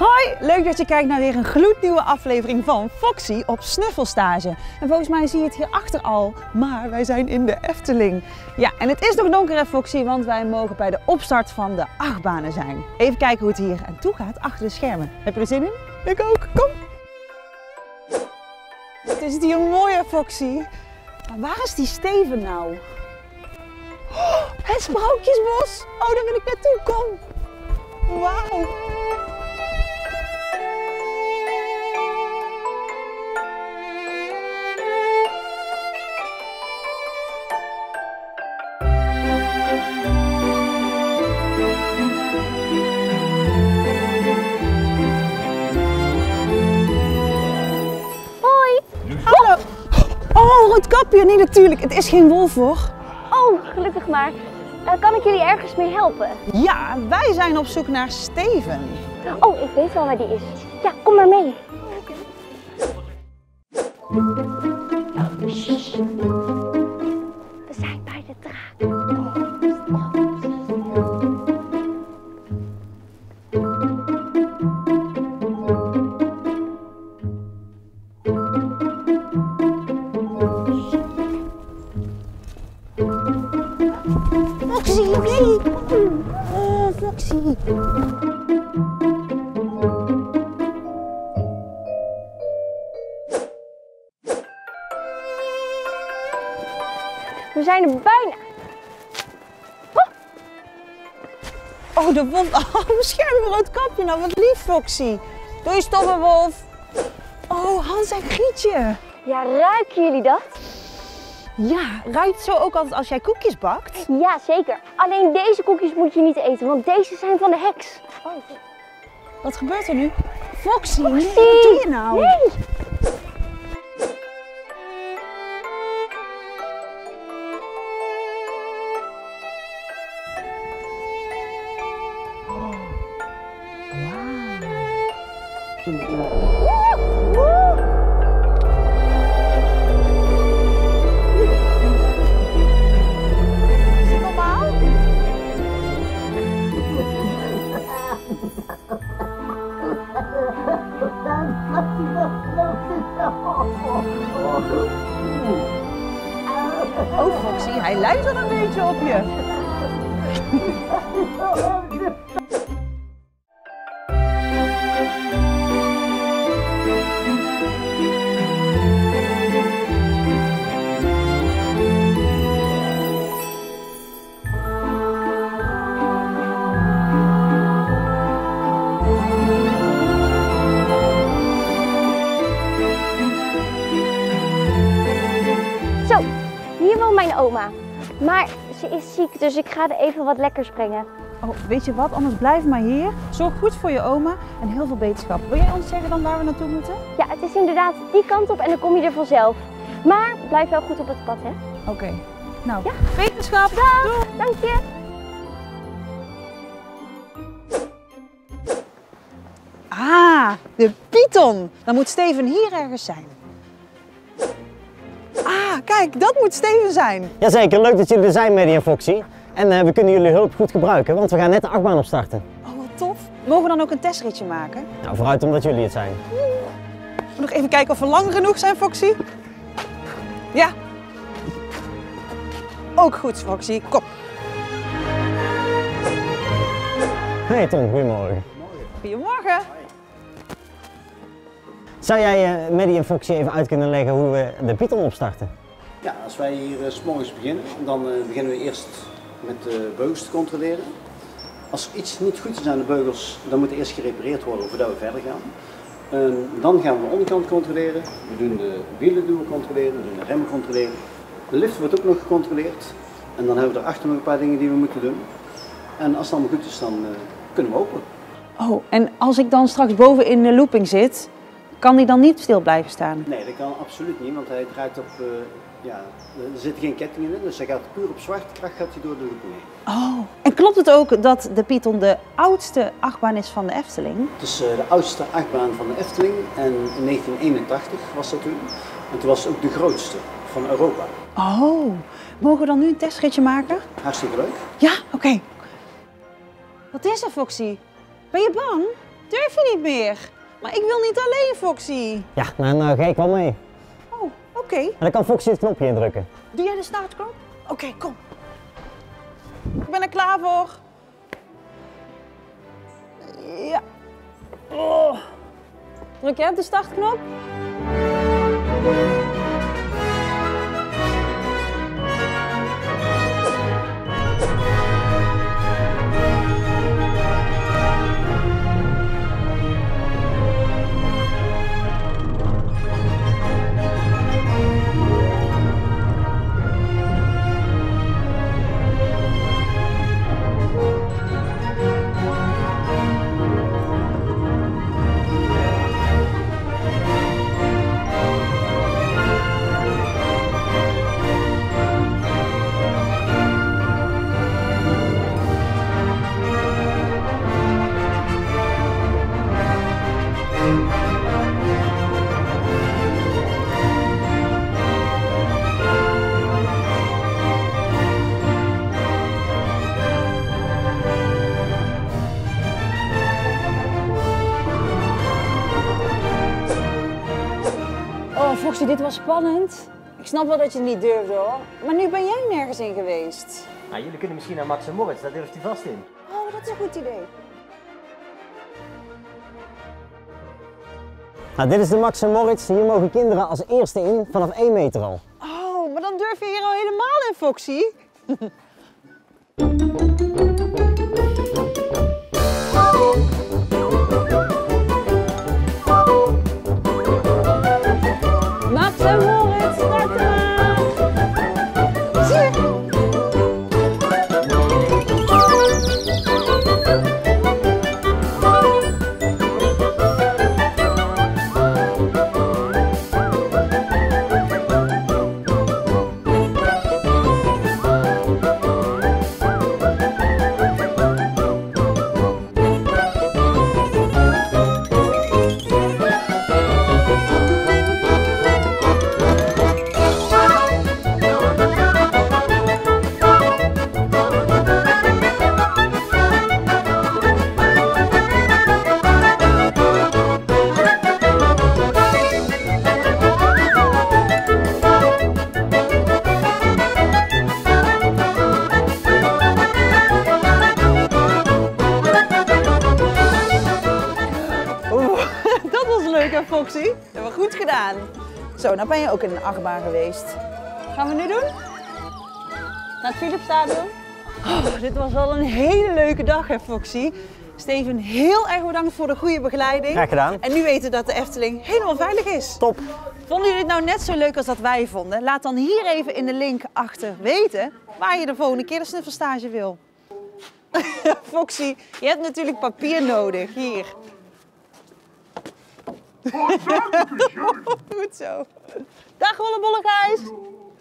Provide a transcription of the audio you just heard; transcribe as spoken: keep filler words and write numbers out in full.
Hoi, leuk dat je kijkt naar weer een gloednieuwe aflevering van Foxy op snuffelstage. En volgens mij zie je het hierachter al, maar wij zijn in de Efteling. Ja, en het is nog donker hè Foxy, want wij mogen bij de opstart van de achtbanen zijn. Even kijken hoe het hier aan toe gaat achter de schermen. Heb je er zin in? Ik ook, kom! Het is hier mooi hè Foxy. Maar waar is die Steven nou? Oh, het Sprookjesbos! Oh, daar wil ik naartoe, kom! Wauw! Hallo! Oh, Roodkapje, nee natuurlijk, het is geen wolf hoor. Oh, gelukkig maar. Uh, kan ik jullie ergens mee helpen? Ja, wij zijn op zoek naar Steven. Oh, ik weet wel waar die is. Ja, kom maar mee. We zijn bij de draak. Foxy, oké. Oh, Foxy. We zijn er bijna. Oh, Oh, de wolf. Oh, bescherm je Roodkapje nou, wat lief Foxy. Doe je stoppen, wolf. Oh, Hans en Grietje. ja, ruiken jullie dat? Ja, ruikt het zo ook altijd als jij koekjes bakt? Ja, zeker. Alleen deze koekjes moet je niet eten, want deze zijn van de heks. Oh, wat gebeurt er nu? Foxy, Foxy. nee, wat doe je nou? Nee! Is dit normaal? Oh Foxy, hij lijkt wel een beetje op je. Zo, hier woont mijn oma. Maar ze is ziek, dus ik ga er even wat lekkers brengen. Oh, weet je wat, anders blijf maar hier. Zorg goed voor je oma en heel veel beterschap. Wil jij ons zeggen dan waar we naartoe moeten? Ja, het is inderdaad die kant op en dan kom je er vanzelf. Maar blijf wel goed op het pad, hè? Oké. Okay. Nou, Ja. wetenschap. Dag, dank je. Ah, de Python. Dan moet Steven hier ergens zijn. Ah, kijk, dat moet Steven zijn. Jazeker, leuk dat jullie er zijn, Maddie en Foxy. En uh, we kunnen jullie hulp goed gebruiken, want we gaan net de achtbaan opstarten. Oh, wat tof. Mogen we dan ook een testritje maken? Nou, vooruit omdat jullie het zijn. Nog even kijken of we lang genoeg zijn, Foxy. Ja. Ook goed, Foxy. Kom. Hey Tom, goedemorgen. Goedemorgen. Zou jij uh, Maddie en Foxy even uit kunnen leggen hoe we de Python opstarten? Ja, als wij hier uh, 's morgens beginnen, dan uh, beginnen we eerst met de beugels te controleren. Als er iets niet goed is aan de beugels, dan moet er eerst gerepareerd worden voordat we verder gaan. Uh, dan gaan we de onderkant controleren, we doen de wielen doen we controleren, we doen de remmen controleren. De lift wordt ook nog gecontroleerd en dan hebben we erachter nog een paar dingen die we moeten doen. En als het allemaal goed is, dan uh, kunnen we open. Oh, en als ik dan straks boven in de looping zit, kan die dan niet stil blijven staan? Nee, dat kan absoluut niet, want hij draait op, uh, ja, er zitten geen kettingen in, dus hij gaat puur op zwaartekracht gaat hij door de looping heen. Oh, en klopt het ook dat de Python de oudste achtbaan is van de Efteling? Het is uh, de oudste achtbaan van de Efteling en in negentien eenentachtig was dat toen. En toen was het ook de grootste van Europa. Oh, mogen we dan nu een testritje maken? Hartstikke leuk. Ja, oké. Okay. Wat is er, Foxy? Ben je bang? Durf je niet meer? Maar ik wil niet alleen, Foxy. Ja, nou, nou ga ik wel mee. Oh, oké. En dan kan Foxy het knopje indrukken. Doe jij de startknop? Oké, okay, kom. Ik ben er klaar voor. Ja. Oh. Druk jij op de startknop? Oh, Foxy, dit was spannend. Ik snap wel dat je het niet durfde hoor. Maar nu ben jij nergens in geweest. Nou, jullie kunnen misschien naar Max en Moritz, daar durft hij vast in. Oh, dat is een goed idee. Nou, dit is de Max en Moritz. Hier mogen kinderen als eerste in vanaf één meter al. Oh, maar dan durf je hier al helemaal in, Foxy. Max en Moritz, starten maar! Zie je? Foxy, dat hebben we goed gedaan. Zo, nou ben je ook in een achtbaan geweest. Gaan we nu doen? Naar het Philipsstadion? Oh, dit was wel een hele leuke dag, hè, Foxy. Steven, heel erg bedankt voor de goede begeleiding. Graag gedaan. En nu weten dat de Efteling helemaal veilig is. Top. Vonden jullie het nou net zo leuk als dat wij vonden? Laat dan hier even in de link achter weten waar je de volgende keer de snuffelstage wil. Foxy, je hebt natuurlijk papier nodig. Hier. Goed zo. Dag, Wollebollegijs.